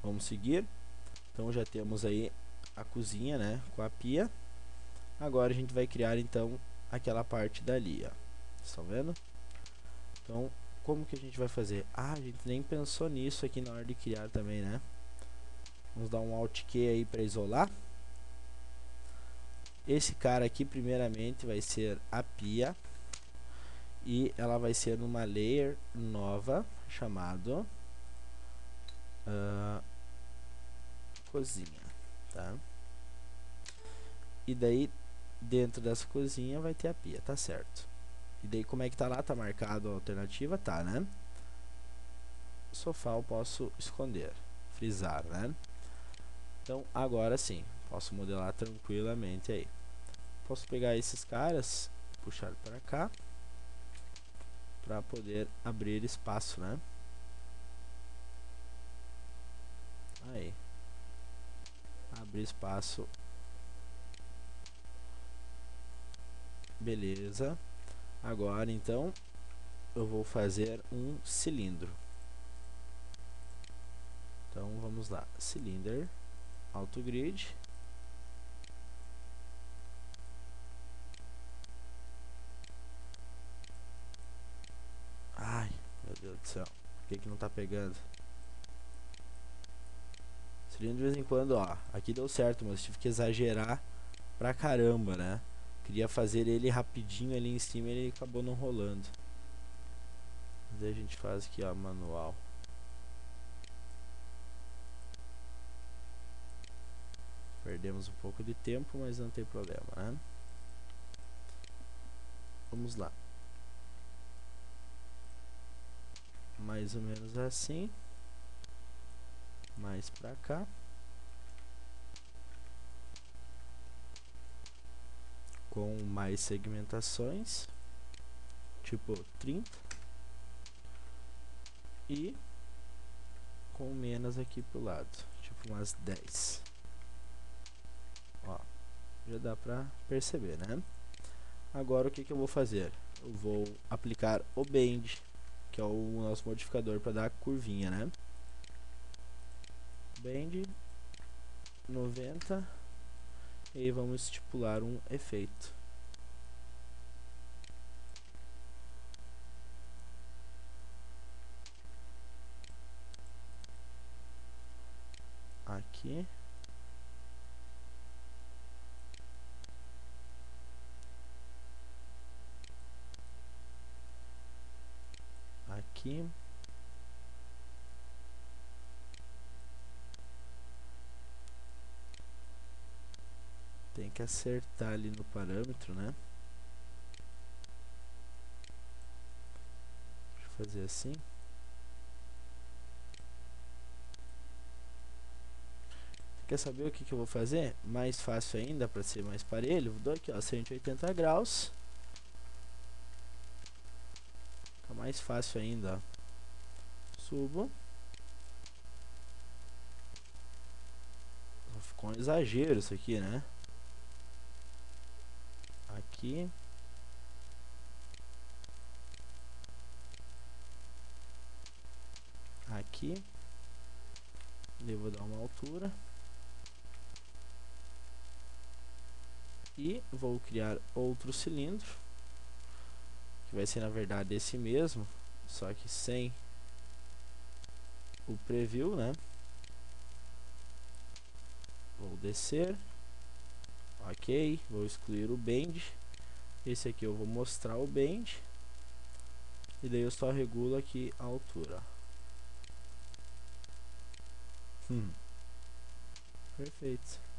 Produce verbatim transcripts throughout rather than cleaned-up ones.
Vamos seguir. Então já temos aí a cozinha, né, com a pia. Agora a gente vai criar então aquela parte dali, ó. Estão vendo? Então, como que a gente vai fazer? Ah, a gente nem pensou nisso aqui na hora de criar também, né? Vamos dar um Alt Q aí para isolar. Esse cara aqui, primeiramente, vai ser a pia. E ela vai ser numa layer nova, chamado uh, cozinha, tá? E daí, dentro dessa cozinha vai ter a pia, tá certo? E daí, como é que tá lá? Tá marcado a alternativa? Tá, né? Sofá eu posso esconder, frisar, né? Então, agora sim, posso modelar tranquilamente aí. Posso pegar esses caras, puxar para cá, para poder abrir espaço, né? Aí. Abrir espaço. Beleza. Agora, então, eu vou fazer um cilindro. Então, vamos lá. Cylinder, AutoGrid. Ai, meu Deus do céu. Por que que não tá pegando? Cilindro de vez em quando, ó. Aqui deu certo, mas tive que exagerar pra caramba, né? Queria fazer ele rapidinho ali em cima, ele acabou não rolando. Daí a gente faz aqui, ó, manual. Perdemos um pouco de tempo, mas não tem problema, né? Vamos lá. Mais ou menos assim. Mais pra cá. Com mais segmentações. Tipo trinta. E com menos aqui pro lado. Tipo umas dez. Ó. Já dá pra perceber, né? Agora o que que eu vou fazer? Eu vou aplicar o Bend, que é o nosso modificador para dar a curvinha, né? Bend noventa. E aí vamos estipular um efeito. Aqui. Aqui. Tem que acertar ali no parâmetro, né? Deixa eu fazer assim. Quer saber o que que eu vou fazer? Mais fácil ainda, para ser mais parelho, vou dar aqui, ó, cento e oitenta graus. Fica mais fácil ainda, ó. Subo. Ficou um exagero isso aqui, né? Aqui. Aqui. Devo dar uma altura. E vou criar outro cilindro, que vai ser na verdade esse mesmo, só que sem o preview, né? Vou descer. Ok, vou excluir o Bend. Esse aqui eu vou mostrar o Bend. E daí eu só regulo aqui a altura. Hum. Perfeito.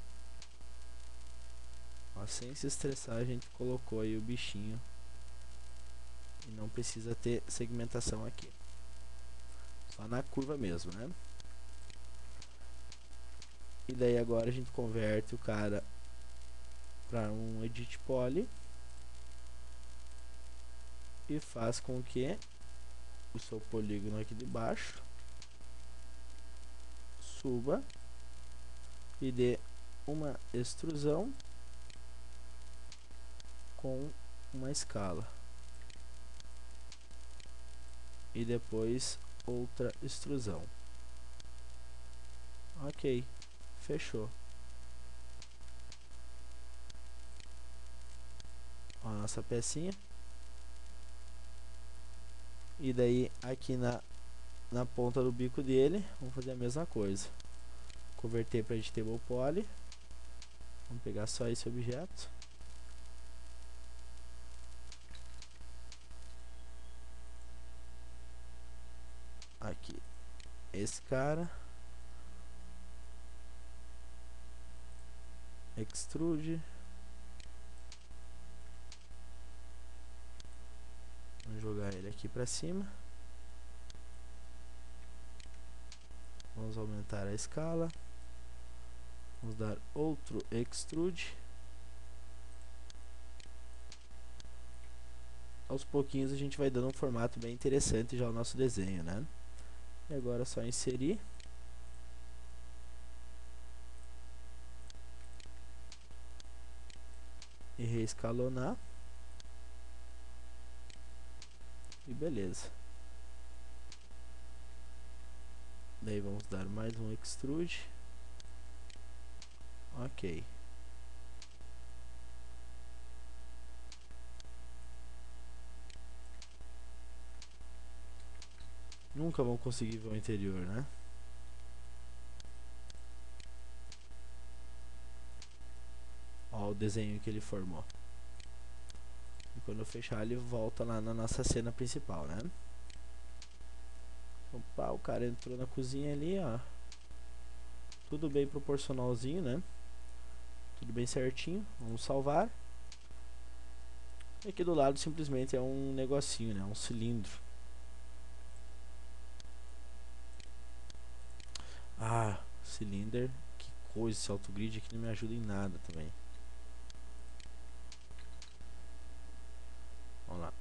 Ó, sem se estressar, a gente colocou aí o bichinho. E não precisa ter segmentação aqui. Só na curva mesmo, né? E daí agora a gente converte o cara para um Edit Poly. E faz com que o seu polígono aqui de baixo suba e dê uma extrusão com uma escala. E depois outra extrusão. Ok, fechou. Ó, a nossa pecinha. E daí aqui na, na ponta do bico dele, vamos fazer a mesma coisa. Converter para Editable Poly. Vamos pegar só esse objeto. Aqui, esse cara. Extrude. Vamos jogar ele aqui para cima. Vamos aumentar a escala. Vamos dar outro extrude. Aos pouquinhos a gente vai dando um formato bem interessante já ao nosso desenho, né? E agora é só inserir. E reescalonar. E beleza. Daí vamos dar mais um extrude. Ok. Nunca vão conseguir ver o interior, né? Ó o desenho que ele formou. E quando eu fechar ele volta lá na nossa cena principal, né? Opa, o cara entrou na cozinha ali, ó. Tudo bem proporcionalzinho, né? Tudo bem certinho. Vamos salvar. E aqui do lado simplesmente é um negocinho, né? Um cilindro. Ah, cylinder. Que coisa, esse autogrid aqui não me ajuda em nada também. Vamos lá.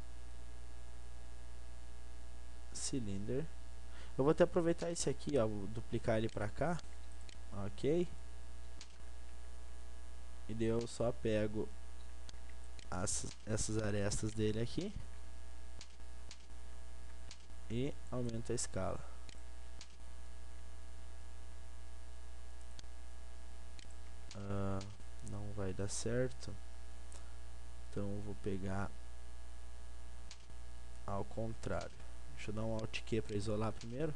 Cylinder. Eu vou até aproveitar esse aqui, ó. Vou duplicar ele pra cá. Ok. E daí eu só pego as, essas arestas dele aqui. E aumento a escala. Uh, não vai dar certo. Então eu vou pegar ao contrário. Deixa eu dar um Alt Q para isolar primeiro.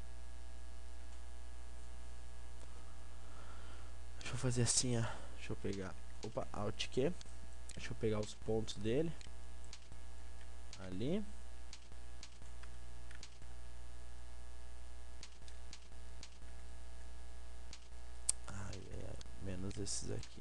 Deixa eu fazer assim, ó. Deixa eu pegar. Opa, Alt Q. Deixa eu pegar os pontos dele. Ali. Ai, ai, ai. Menos esses aqui.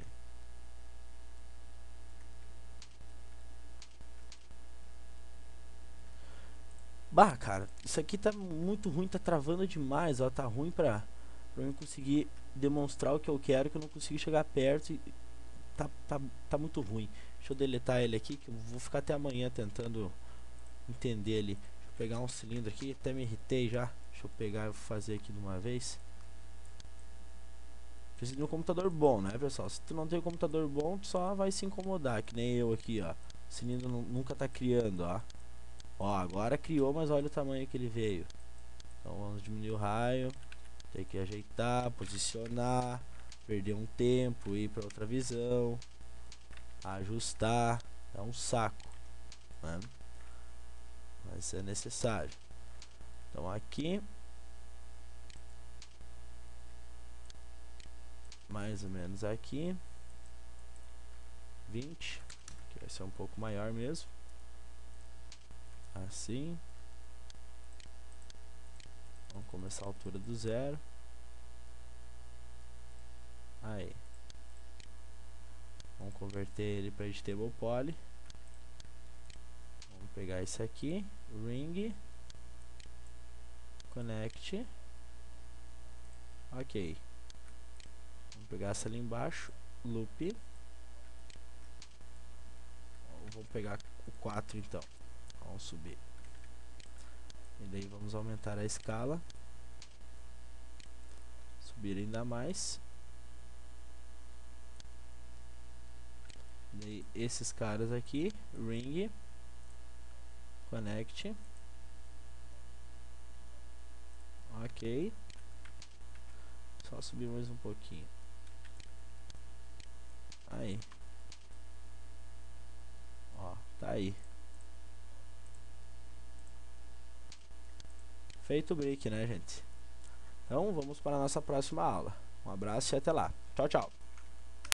Bah, cara, isso aqui tá muito ruim, tá travando demais, ó, tá ruim pra, pra eu conseguir demonstrar o que eu quero, que eu não consigo chegar perto e tá, tá, tá muito ruim. Deixa eu deletar ele aqui, que eu vou ficar até amanhã tentando entender ele. Deixa eu pegar um cilindro aqui, até me irritei já. Deixa eu pegar e fazer aqui de uma vez. Precisa de um computador bom, né, pessoal? Se tu não tem um computador bom, tu só vai se incomodar, que nem eu aqui, ó. O cilindro nunca tá criando, ó. Ó, agora criou, mas olha o tamanho que ele veio. Então vamos diminuir o raio. Tem que ajeitar, posicionar, perder um tempo, ir para outra visão, ajustar. É um saco, né? Mas é necessário. Então aqui, mais ou menos aqui, vinte, que vai ser um pouco maior mesmo. Assim. Vamos começar a altura do zero. Aí. Vamos converter ele para Editable Poly. Vamos pegar esse aqui, Ring, Connect. Ok. Vamos pegar essa ali embaixo, Loop. Vamos pegar o quatro então. Vamos subir. E daí vamos aumentar a escala. Subir ainda mais. E daí esses caras aqui, Ring, Connect. Ok. Só subir mais um pouquinho. Aí. Ó, tá aí. Feito o brick, né, gente? Então, vamos para a nossa próxima aula. Um abraço e até lá. Tchau, tchau.